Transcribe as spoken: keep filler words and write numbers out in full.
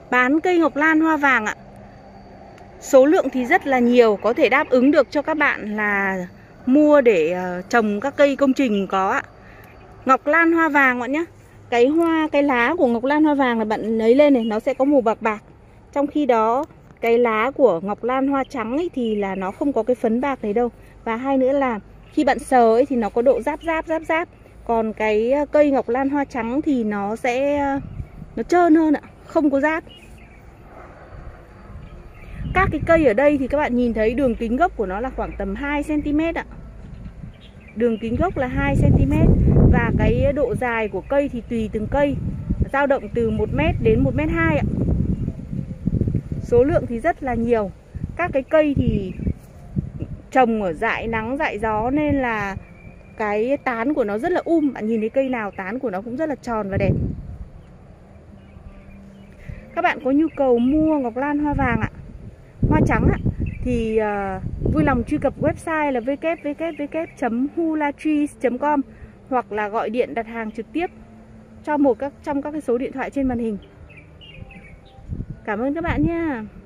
bán cây ngọc lan hoa vàng ạ. Số lượng thì rất là nhiều, có thể đáp ứng được cho các bạn là mua để uh, trồng các cây công trình có ạ. Ngọc lan hoa vàng bạn nhé. Cái hoa, cái lá của ngọc lan hoa vàng là bạn lấy lên này, nó sẽ có màu bạc bạc. Trong khi đó cái lá của ngọc lan hoa trắng ấy thì là nó không có cái phấn bạc này đâu. Và hai nữa là khi bạn sờ ấy thì nó có độ ráp ráp ráp ráp. Còn cái cây ngọc lan hoa trắng thì nó sẽ nó trơn hơn ạ, không có ráp. Các cái cây ở đây thì các bạn nhìn thấy đường kính gốc của nó là khoảng tầm hai xăng ti mét ạ. Đường kính gốc là hai xăng ti mét. Và cái độ dài của cây thì tùy từng cây, dao động từ một mét đến một mét hai ạ. Số lượng thì rất là nhiều. Các cái cây thì trồng ở dại nắng dại gió nên là cái tán của nó rất là um. Bạn nhìn thấy cây nào tán của nó cũng rất là tròn và đẹp. Các bạn có nhu cầu mua ngọc lan hoa vàng ạ, hoa trắng ạ, thì uh, vui lòng truy cập website là w w w chấm hulatrees chấm com hoặc là gọi điện đặt hàng trực tiếp cho một các trong các cái số điện thoại trên màn hình. Cảm ơn các bạn nha.